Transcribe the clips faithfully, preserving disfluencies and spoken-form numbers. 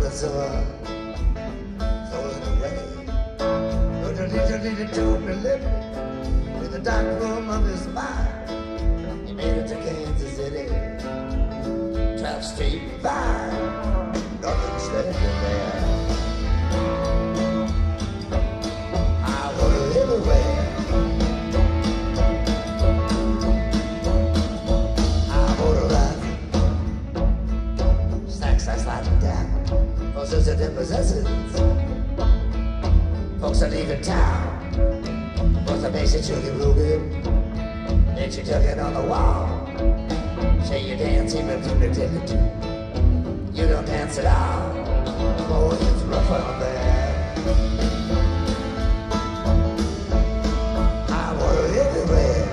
the summer throwing away. But the little little told me living in the dark room of his mind. He made it to Kansas City, twelve Street Five, nothing standing there. I wanna live away. I wanna rise. Stacks are sliding down. Horses and possessions. Folks are leaving town. Was a basic sugar boogie. Then she took it on the wall. Say you dance even from the dignity. You don't dance at all. Boy, it's rough out there. I want it everywhere.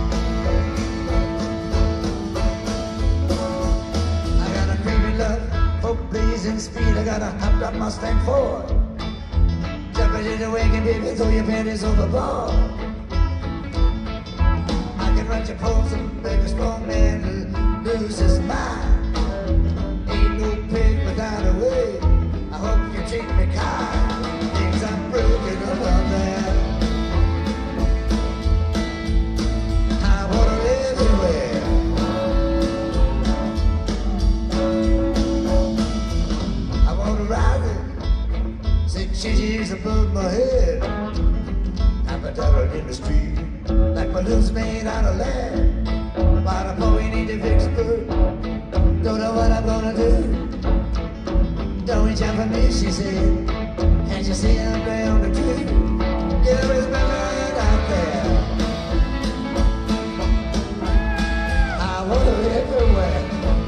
I got a craving love for blazing speed. I got a hopped up Mustang Ford. Jumping in the wagon, baby, throw your panties overboard. I can run your pose and make a strong man lose his mind. Ain't no pig without a way. I hope you treat me kind. Things I'm broken up on there. I wanna live everywhere. I wanna ride it six inches above my head. I'm a dollar in the street, like balloons made out of lead. But I'm going into Vicksburg, don't know what I'm gonna do. Don't reach out for me, she said. Can't you see I'm bound to do? Yeah, there's my mind out there. I wanna live everywhere.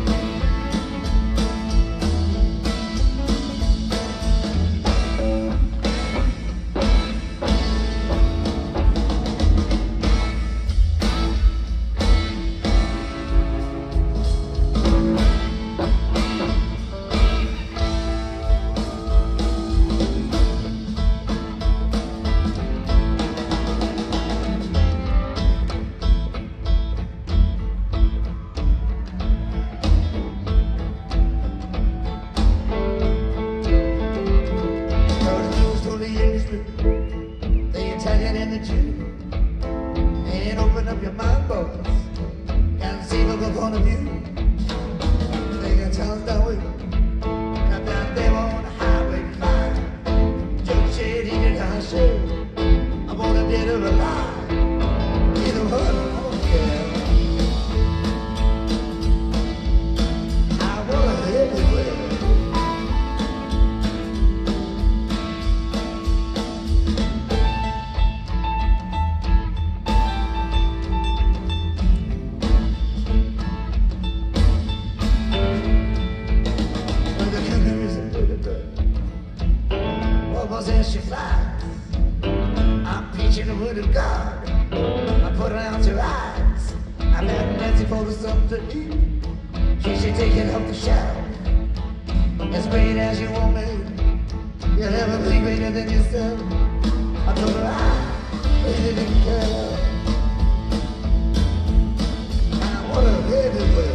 The Italian and the Jew. And open up your mind, boys. Conceivable point of view. They got towns down with come down there on the highway five. Joe shade, he did our show. I wanna dead or alive. Either one, I don't care. I wanna live everywhere. As she flies, I'm preaching the word of God. I put her out your eyes. I've had Nancy for the something to eat. She should take it off the shelf. As great as you want me, you'll never be greater than yourself. I told her I really didn't care. I want her everywhere.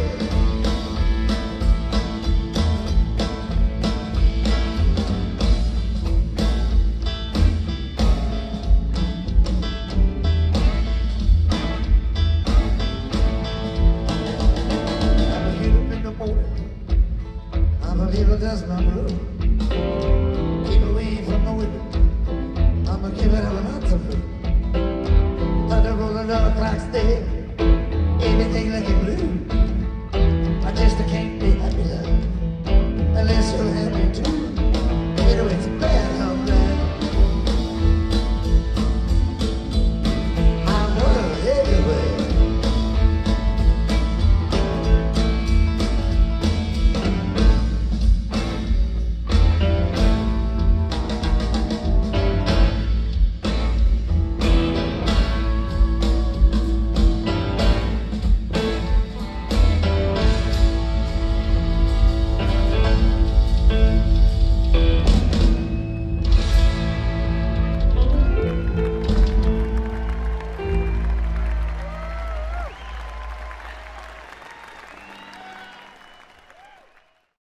I believe it does my room. Keep away from the window. I'ma give it a lot of food. Thunder rolling on the clock's dead. Everything looking blue. I just can't be happy, love, unless you're happy too.